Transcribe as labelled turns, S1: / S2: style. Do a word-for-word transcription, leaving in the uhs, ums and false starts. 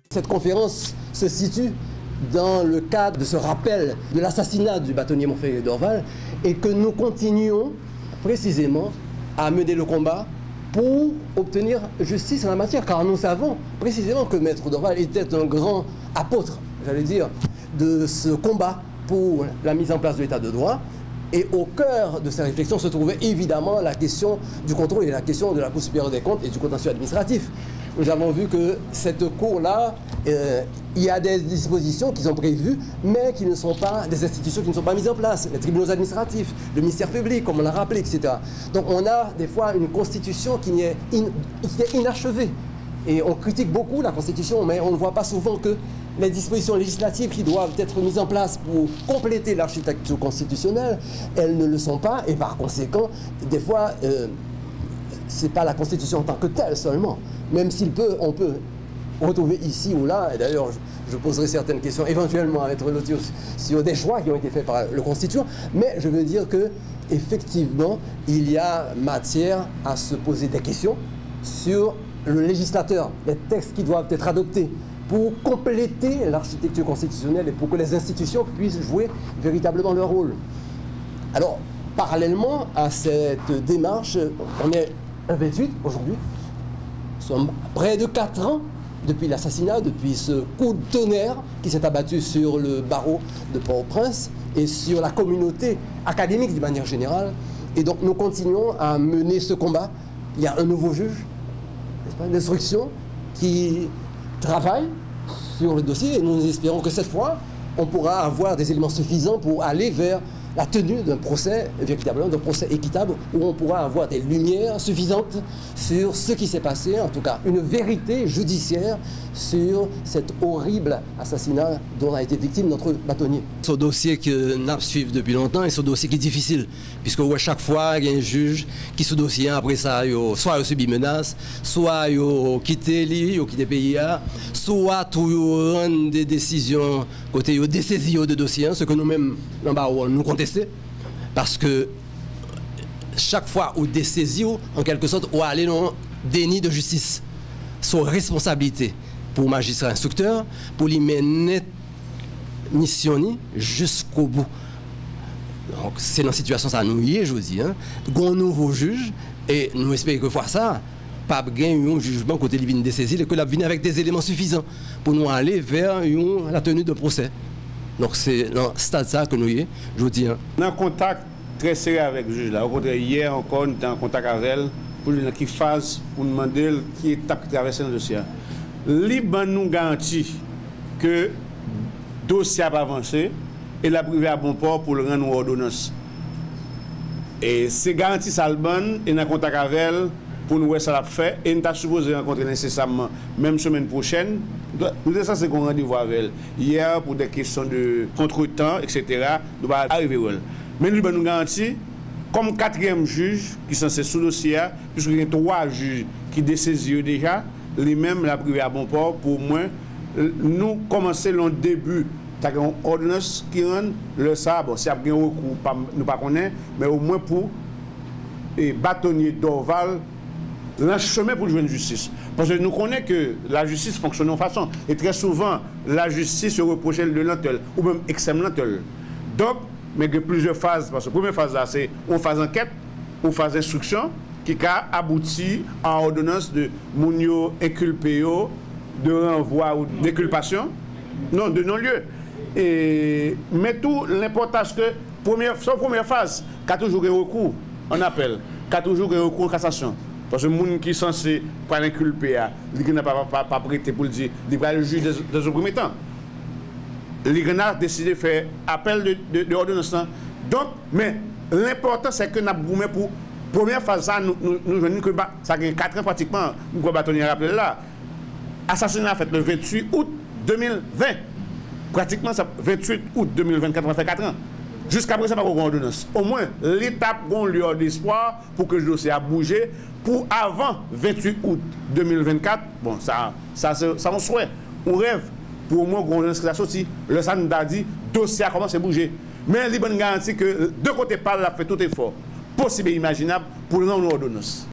S1: Cette conférence se situe dans le cadre de ce rappel de l'assassinat du bâtonnier Montferrier Dorval et que nous continuons précisément à mener le combat pour obtenir justice en la matière, car nous savons précisément que Maître Dorval était un grand apôtre, j'allais dire, de ce combat pour la mise en place de l'état de droit. Et au cœur de ces réflexions se trouvait évidemment la question du contrôle et la question de la Cour supérieure des comptes et du contentieux administratif. Nous avons vu que cette cour-là, euh, il y a des dispositions qui sont prévues, mais qui ne sont pas des institutions qui ne sont pas mises en place. Les tribunaux administratifs, le ministère public, comme on l'a rappelé, et cetera. Donc on a des fois une constitution qui est, in, qui est inachevée. Et on critique beaucoup la constitution, mais on ne voit pas souvent que les dispositions législatives qui doivent être mises en place pour compléter l'architecture constitutionnelle, elles ne le sont pas. Et par conséquent, des fois, euh, ce n'est pas la constitution en tant que telle seulement. Même s'il peut, on peut retrouver ici ou là, et d'ailleurs je, je poserai certaines questions éventuellement à Maître Lothier sur des choix qui ont été faits par le constituant, mais je veux dire que effectivement il y a matière à se poser des questions sur le législateur, les textes qui doivent être adoptés pour compléter l'architecture constitutionnelle et pour que les institutions puissent jouer véritablement leur rôle. Alors, parallèlement à cette démarche, on est le vingt-huit aujourd'hui, nous sommes près de quatre ans depuis l'assassinat, depuis ce coup de tonnerre qui s'est abattu sur le barreau de Port-au-Prince et sur la communauté académique d'une manière générale. Et donc nous continuons à mener ce combat. Il y a un nouveau juge d'instruction qui travaille sur le dossier et nous espérons que cette fois, on pourra avoir des éléments suffisants pour aller vers la tenue d'un procès, véritablement d'un procès équitable, où on pourra avoir des lumières suffisantes sur ce qui s'est passé, en tout cas une vérité judiciaire sur cet horrible assassinat dont a été victime notre bâtonnier. Ce dossier que nous suivons depuis longtemps est ce dossier qui est difficile, puisque à chaque fois, il y a un juge qui sous dossier, après ça, soit il subit menace, soit il quitte l'île, il quitte le pays, soit il rend des décisions côté il dessaisit de dossiers, ce que nous-mêmes, nous contestons. Parce que chaque fois où dessaisit, en quelque sorte, on aller dans déni de justice, sur responsabilité pour magistrat instructeur, pour lui mener mission jusqu'au bout. Donc c'est dans une situation ça nous y est, je vous dis, hein. Un nouveau juge et nous espérons que fois ça, pas gagner un jugement côté lui de saisir et que la venir avec des éléments suffisants pour nous aller vers une, la tenue de procès. Donc c'est dans ce stade ça que nous y est, je vous dis. Hein.
S2: On a un contact très serré avec le juge là. Au contraire, hier encore, nous étions en contact avec elle pour lui qui phase pour nous demander qui étape qui traverse le dossier. Liban nous garantit que le dossier a avancé et la privée à bon port pour le rendre aux ordonnances. Et c'est garanti ça le bon et nous en contact avec elle pour nous voir ça l'a fait et nous avons supposé rencontrer nécessairement même semaine prochaine. Nous sommes censés qu'on rendez-vous avec elle hier pour des questions de contretemps, et cetera. Nous allons arriver à elle. Mais nous nous garantit, comme quatrième juge qui est censé sous dossier, puisqu'il y a trois juges qui dessaisissent déjà, les-mêmes la privée à bon port, pour moins, nous commencer le début. C'est une ordonnance qui rend le ça, bon, si il y a un recours, nous ne connaissons pas, mais au moins pour les bâtonniers Dorval, un chemin pour jouer une justice. Parce que nous connaissons que la justice fonctionne en façon. Et très souvent, la justice se reproche de lenteur, ou même extrême lenteur. Donc, mais il y a plusieurs phases. Parce que la première phase, c'est une phase enquête, une phase d'instruction, qui a abouti à ordonnance de mounio inculpé, de renvoi ou d'inculpation, non, de non-lieu. Et, mais tout l'importance que, première, son première phase, qui a toujours un recours en appel, qui a toujours un recours en cassation. Parce que les gens qui sont censés pas l'inculper, ils n'ont pas, pas, pas prêté pour le dire, ils vont le juge dans un premier temps. Les gens ont décidé de faire appel de, de, de ordonnance. Donc, mais l'important c'est que nous avons pour la première phase, nous nous venons que ça a quatre ans pratiquement, nous avons bâtonnier rappelé là. Assassinat fait le vingt-huit août deux mille vingt. Pratiquement, ça, vingt-huit août deux mille vingt-quatre, ça fait quatre ans. Jusqu'à présent, pas de ordonnance. Au moins, l'étape a une lueur d'espoir pour que le dossier a bougé. Pour avant vingt-huit août deux mille vingt-quatre, bon, ça, ça, ça, ça on souhaite. On rêve pour au moins qu'on ait sorti. Le S A N nous a dit, le dossier a commencé à bouger. Mais il y a une garantie que de côté par là, fait tout effort possible et imaginable pour nous donner une ordonnance.